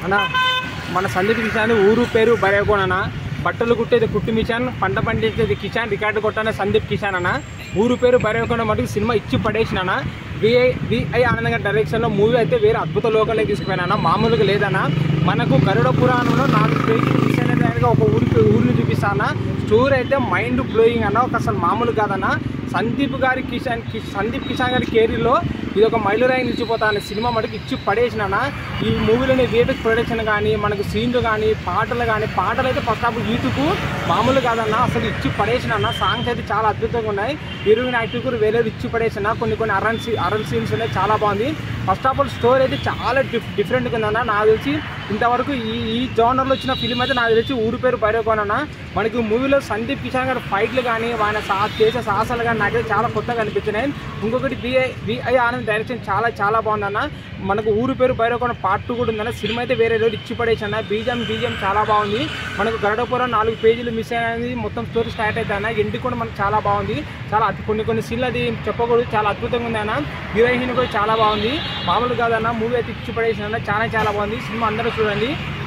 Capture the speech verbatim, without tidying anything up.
అన్న మన సందీప్ కిషాన్ ఊరు పేరు బరేకోనన్న, బట్టలు కుట్టేది కుట్టు మిషాన్, పంట పండించేది కిషాన్, రికార్డు కొట్టానే సందీప్ కిషాన్ అన్న. ఊరు పేరు బరేకోన మటుకు సినిమా ఇచ్చి పడేసినా. విఐ విఐ ఆనంద్ గారి డైరెక్షన్లో మూవీ అయితే వేరే అద్భుత లోకంలోకి తీసుకుపోయినా, మామూలుగా లేదన్నా. మనకు గరుడ పురాణంలో నాలుగు పేజీలు మిషన్ అయితే ఒక ఊరికి ఊరిని చూపిస్తానా. స్టోరీ అయితే మైండ్ బ్లోయింగ్ అన్న, ఒక అసలు మామూలు కాదన్న. సందీప్ గారి కిషాన్ సందీప్ కిషాన్ గారి కెరీర్లో ఇది ఒక మైలురాయి నిలిచిపోతా అనే సినిమా మటుకు ఇచ్చి పడేసినా. ఈ మూవీలోని విఎఫ్ఎక్స్ ప్రొడక్షన్ కానీ, మనకు సీన్లు కానీ, పాటలు కానీ, పాటలు అయితే ఫస్ట్ ఆఫ్ యూట్యూబ్ మామూలు కాదన్న, అసలు ఇచ్చి పడేసిన. సాంగ్స్ అయితే చాలా అద్భుతంగా ఉన్నాయి. హీరోయిన్ యాక్టివ్ కూడా వేరే ఇచ్చి పడేసిన. కొన్ని కొన్ని అరన్ సీ అరన్ సీన్స్ ఉన్నాయి, చాలా బాగుంది. ఫస్ట్ ఆఫ్ ఆల్ స్టోరీ అయితే చాలా డిఫ్ డిఫరెంట్గా ఉందన్న. నాకు తెలిసి ఇంతవరకు ఈ ఈ జోనర్లో వచ్చిన ఫిలిం అయితే నాకు తెలిసి ఊరి పేరు బైరోకోనన్న. మనకి మూవీలో సందీప్ కిషాన్ గారి ఫైట్లు కానీ, ఆయన సా చేసే సాహసాలు కానీ నాకైతే చాలా కొత్తగా అనిపించినాయి. ఇంకొకటి విఐ విఐ ఆనంద్ డైరెక్షన్ చాలా చాలా బాగుందన్న. మనకు ఊరు పేరు బైరోకోన పార్ట్ టూ కూడా ఉందన్న. సినిమా అయితే వేరే రోజు ఇచ్చి పడేసి అన్న. బీజం బీజం చాలా బాగుంది. మనకు గరుడపురం నాలుగు పేజీలు మిస్ అయినది, మొత్తం స్టోరీ స్టార్ట్ అయితే అన్న. ఎండి కూడా మనకు చాలా బాగుంది. చాలా కొన్ని కొన్ని సీన్లు అది చెప్పకూడదు, చాలా అద్భుతంగా ఉంది అన్న. హీరోయిన్ కూడా చాలా బాగుంది, మామూలు కాదన్న. మూవీ అయితే ఇచ్చి పడేసి అన్న, చాలా చాలా బాగుంది. సినిమా అందరూ చూడండి.